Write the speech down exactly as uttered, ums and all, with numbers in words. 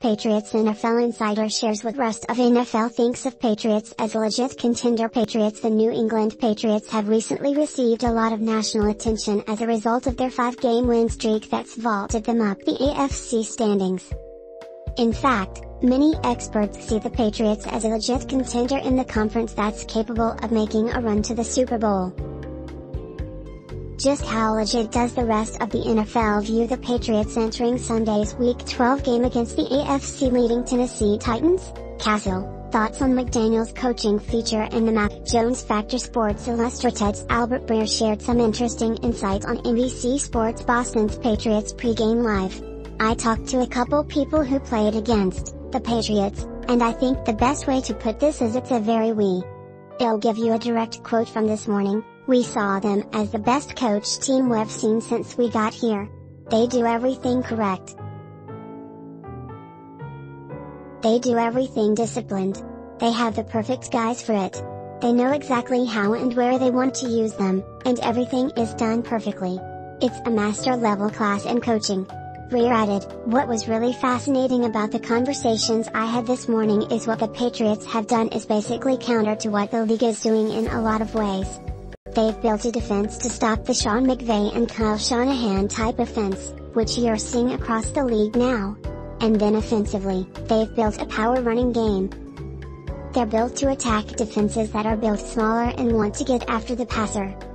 Patriots N F L insider shares what rest of N F L thinks of Patriots as a legit contender. Patriots The New England Patriots have recently received a lot of national attention as a result of their five-game win streak that's vaulted them up the A F C standings. In fact, many experts see the Patriots as a legit contender in the conference that's capable of making a run to the Super Bowl. Just how legit does the rest of the N F L view the Patriots entering Sunday's Week twelve game against the A F C-leading Tennessee Titans? Cassel, thoughts on McDaniels' coaching feature in the Mac Jones factorSports Illustrated's Albert Breer shared some interesting insight on N B C Sports Boston's Patriots Pregame Live. I talked to a couple people who played against the Patriots, and I think the best way to put this is it's a very we. I'll give you a direct quote from this morning. We saw them as the best coached team we've seen since we got here. They do everything correct. They do everything disciplined. They have the perfect guys for it. They know exactly how and where they want to use them, and everything is done perfectly. It's a master level class in coaching. Breer added, what was really fascinating about the conversations I had this morning is what the Patriots have done is basically counter to what the league is doing in a lot of ways. They've built a defense to stop the Sean McVay and Kyle Shanahan type offense, which you're seeing across the league now. And then offensively, they've built a power running game. They're built to attack defenses that are built smaller and want to get after the passer.